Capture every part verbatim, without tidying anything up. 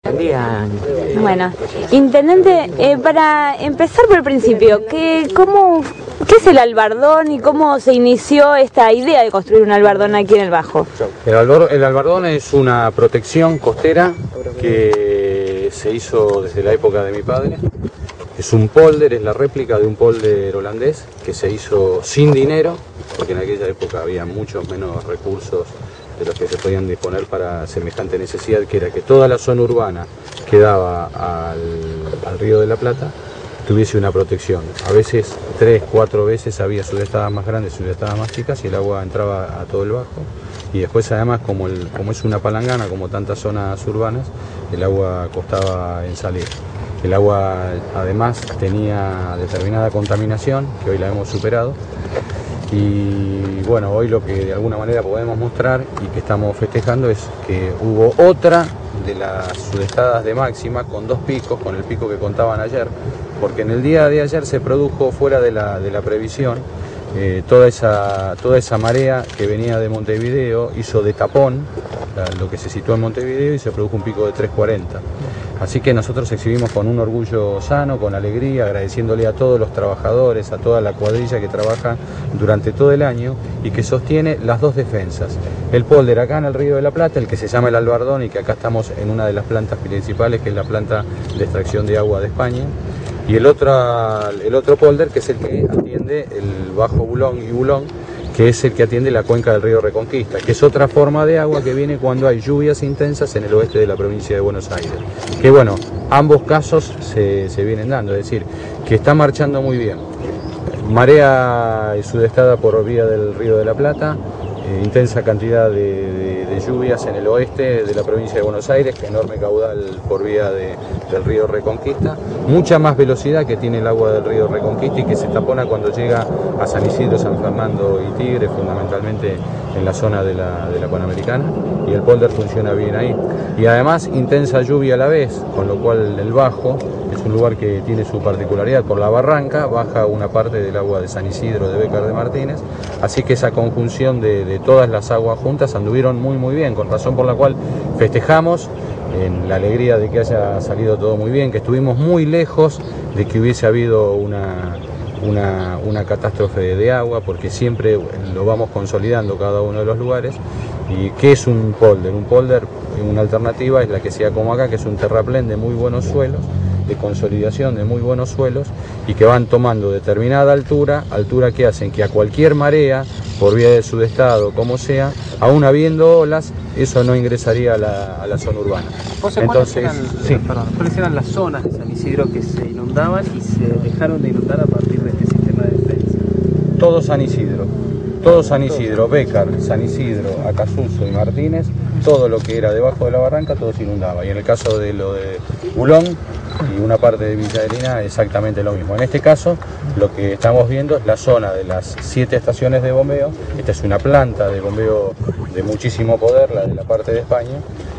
Buen día. Bueno, intendente, eh, para empezar por el principio, ¿qué, cómo, ¿qué es el albardón y cómo se inició esta idea de construir un albardón aquí en el Bajo? El, albor, el albardón es una protección costera que se hizo desde la época de mi padre. Es un polder, es la réplica de un polder holandés que se hizo sin dinero, porque en aquella época había muchos menos recursos de los que se podían disponer para semejante necesidad, que era que toda la zona urbana que daba al, al Río de la Plata tuviese una protección. A veces, tres, cuatro veces había sudestadas más grandes, sudestadas más chicas y el agua entraba a todo el Bajo. Y después además, como, el, como es una palangana, como tantas zonas urbanas, el agua costaba en salir. El agua además tenía determinada contaminación, que hoy la hemos superado. Y bueno, hoy lo que de alguna manera podemos mostrar y que estamos festejando es que hubo otra de las sudestadas de máxima con dos picos, con el pico que contaban ayer, porque en el día de ayer se produjo fuera de la, de la previsión. Eh, toda, esa, toda esa marea que venía de Montevideo hizo de tapón la, lo que se situó en Montevideo y se produjo un pico de tres cuarenta. Así que nosotros exhibimos con un orgullo sano, con alegría, agradeciéndole a todos los trabajadores, a toda la cuadrilla que trabaja durante todo el año y que sostiene las dos defensas. El polder acá en el Río de la Plata, el que se llama el albardón y que acá estamos en una de las plantas principales, que es la planta de extracción de agua de España. Y el otro, el otro polder, que es el que atiende el Bajo Bulón y Bulón, que es el que atiende la cuenca del río Reconquista, que es otra forma de agua que viene cuando hay lluvias intensas en el oeste de la provincia de Buenos Aires. Que bueno, ambos casos se, se vienen dando, es decir, que está marchando muy bien. Marea sudestada por vía del Río de la Plata, eh, intensa cantidad de, de, de lluvias en el oeste de la provincia de Buenos Aires, enorme caudal por vía de, del río Reconquista, mucha más velocidad que tiene el agua del río Reconquista y que se tapona cuando llega a San Isidro, San Fernando y Tigre, fundamentalmente en la zona de la, de la Panamericana, y el polder funciona bien ahí. Y además intensa lluvia a la vez, con lo cual el Bajo es un lugar que tiene su particularidad. Por la barranca baja una parte del agua de San Isidro, de Bécar de Martínez, así que esa conjunción de, de todas las aguas juntas anduvieron muy muy bien, con razón por la cual festejamos en la alegría de que haya salido todo muy bien, que estuvimos muy lejos de que hubiese habido una, una, una catástrofe de agua, porque siempre lo vamos consolidando cada uno de los lugares. ¿Y qué es un polder? Un polder, una alternativa es la que sea como acá, que es un terraplén de muy buenos suelos, de consolidación de muy buenos suelos y que van tomando determinada altura, altura que hacen que a cualquier marea, por vía de sudestado, como sea, aún habiendo olas, eso no ingresaría a la, a la zona urbana. José, Entonces, eran, sí. perdón, ¿cuáles eran las zonas de San Isidro que se inundaban y se dejaron de inundar a partir de este sistema de defensa? Todo San Isidro, todo San Isidro, Bécar, San Isidro, Acasuso y Martínez, todo lo que era debajo de la barranca, todo se inundaba. Y en el caso de lo de Bulón y una parte de Villa Adelina, exactamente lo mismo. En este caso, lo que estamos viendo es la zona de las siete estaciones de bombeo. Esta es una planta de bombeo de muchísimo poder, la de la parte de España,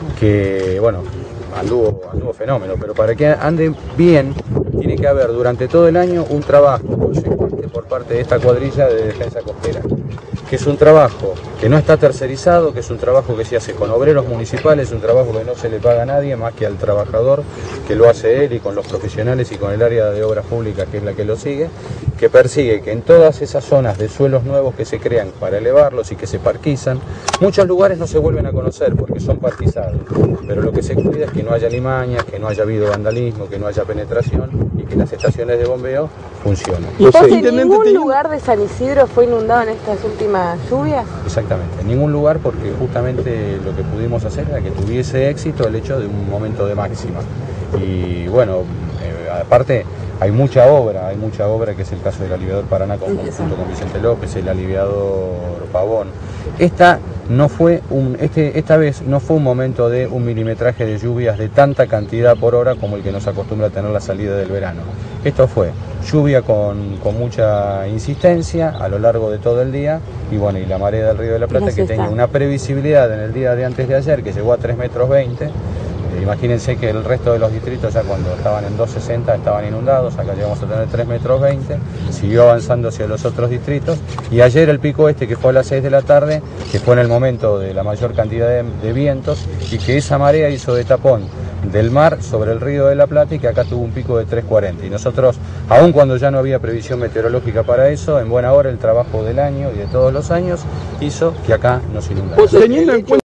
que, bueno, anduvo, anduvo fenómeno, pero para que ande bien, tiene que haber durante todo el año un trabajo consecuente por parte de esta cuadrilla de defensa costera, que es un trabajo que no está tercerizado, que es un trabajo que se hace con obreros municipales, un trabajo que no se le paga a nadie más que al trabajador, que lo hace él y con los profesionales y con el área de obras públicas, que es la que lo sigue, que persigue que en todas esas zonas de suelos nuevos que se crean para elevarlos y que se parquizan, muchos lugares no se vuelven a conocer porque son parquizados, pero lo que se cuida es que no haya limañas, que no haya habido vandalismo, que no haya penetración y que las estaciones de bombeo funcionen. ¿Y vos en ningún lugar de San Isidro fue inundado en estas últimas lluvias? Exactamente, en ningún lugar, porque justamente lo que pudimos hacer era que tuviese éxito el hecho de un momento de máxima. Y bueno, eh, aparte hay mucha obra, hay mucha obra, que es el caso del aliviador Paraná con, junto con Vicente López, el aliviador Pavón. Esta no fue un, este, esta vez no fue un momento de un milimetraje de lluvias de tanta cantidad por hora como el que nos acostumbra a tener la salida del verano. Esto fue lluvia con, con mucha insistencia a lo largo de todo el día y bueno, y la marea del Río de la Plata, que tenía una previsibilidad en el día de antes de ayer que llegó a tres metros veinte. Imagínense que el resto de los distritos ya cuando estaban en dos sesenta estaban inundados, acá llegamos a tener tres metros veinte, siguió avanzando hacia los otros distritos y ayer el pico este, que fue a las seis de la tarde, que fue en el momento de la mayor cantidad de, de vientos y que esa marea hizo de tapón del mar sobre el Río de la Plata y que acá tuvo un pico de tres cuarenta. Y nosotros, aun cuando ya no había previsión meteorológica para eso, en buena hora el trabajo del año y de todos los años hizo que acá nos inundara. Teniendo en cuenta